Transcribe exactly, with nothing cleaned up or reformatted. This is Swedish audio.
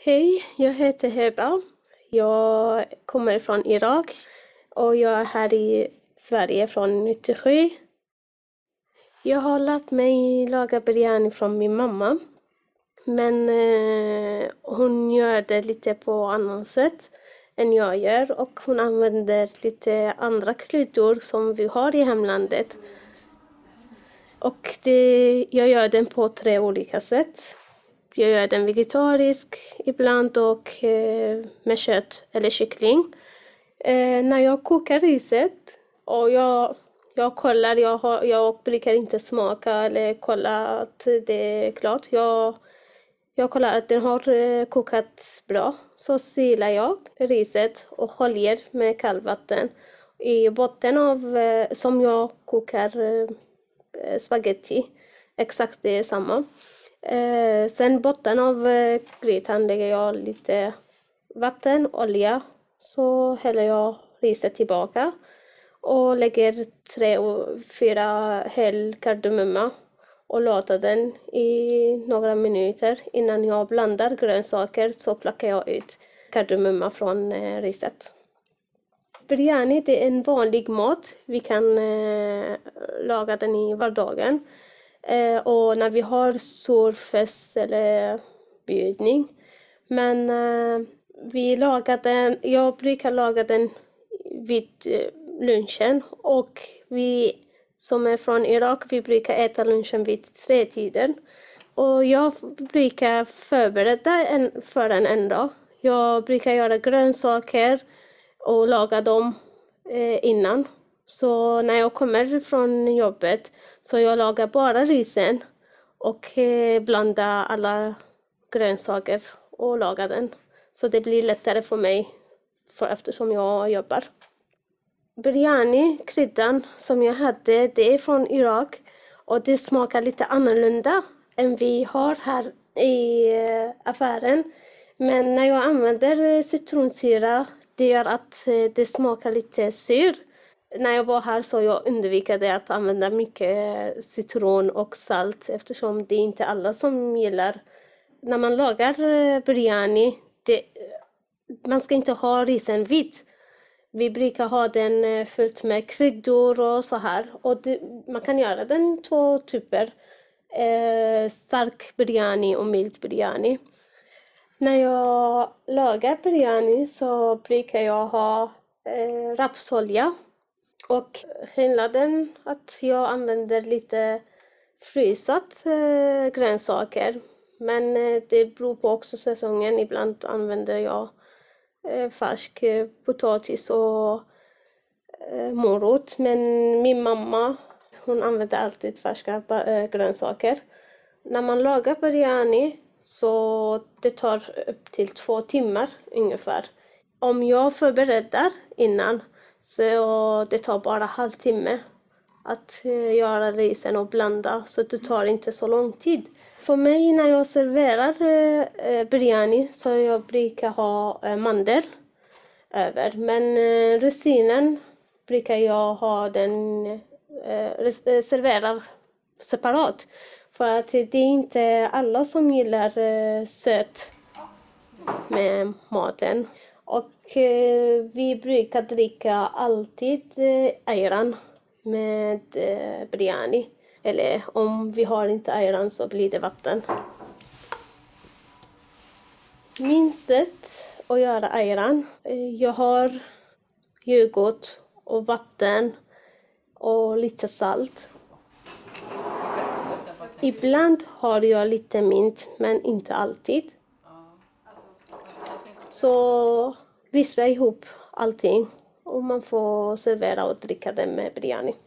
Hej, jag heter Heba. Jag kommer från Irak och jag är här i Sverige från nittiosju. Jag har lärt mig laga biryani från min mamma. Men eh, hon gör det lite på annat sätt än jag gör. Och hon använder lite andra kryddor som vi har i hemlandet. Och det, jag gör den på tre olika sätt. Jag gör den vegetarisk ibland och eh, med kött eller kyckling. Eh, när jag kokar riset och jag, jag kollar, jag, har, jag brukar inte smaka eller kolla att det är klart. Jag, jag kollar att den har eh, kokat bra. Så silar jag riset och sköljer med kallvatten i botten av eh, som jag kokar eh, spaghetti. Exakt det är samma. Eh, sen botten av eh, grytan lägger jag lite vatten, olja. Så häller jag riset tillbaka. Och lägger tre och fyra hel kardemumma. Och låter den i några minuter. Innan jag blandar grönsaker så plockar jag ut kardemumma från eh, riset. Biryani det är en vanlig mat. Vi kan eh, laga den i vardagen. Eh, och när vi har stor fest eller bjudning. Men eh, vi lagar den, jag brukar laga den vid eh, lunchen. Och vi som är från Irak, vi brukar äta lunchen vid tre tiden. Och jag brukar förbereda en, för en en dag. Jag brukar göra grönsaker och laga dem eh, innan. Så när jag kommer från jobbet så jag lagar bara risen och eh, blandar alla grönsaker och lagar den. Så det blir lättare för mig för eftersom jag jobbar. Biryani, kryddan som jag hade, det är från Irak och det smakar lite annorlunda än vi har här i eh, affären. Men när jag använder citronsyra, det gör att eh, det smakar lite sur. När jag var här så jag undvikade att använda mycket citron och salt eftersom det är inte alla som gillar. När man lagar biryani, det, man ska inte ha risen vit. Vi brukar ha den fullt med kryddor och så här. Och det, man kan göra den två typer. Eh, stark biryani och mild biryani. När jag lagar biryani så brukar jag ha eh, rapsolja. Och skillnaden att jag använder lite frysat eh, grönsaker. Men eh, det beror på också säsongen. Ibland använder jag eh, färsk eh, potatis och eh, morot. Men min mamma, hon använder alltid färska eh, grönsaker. När man lagar biryani så det tar upp till två timmar ungefär. Om jag förbereder innan så det tar bara halvtimme att göra risen och blanda. Så det tar inte så lång tid. För mig när jag serverar eh, biryani så jag brukar ha eh, mandel över. Men eh, rosinen brukar jag ha den eh, serverar separat. För att det är inte alla som gillar eh, sött med maten. Och eh, vi brukar dricka alltid eh, ayran med eh, biryani. Eller om vi har inte ayran så blir det vatten. Min sätt att göra ayran. Eh, jag har yoghurt och vatten och lite salt. Ibland har jag lite mint men inte alltid. Så vispa ihop allting och man får servera och dricka den med biryani.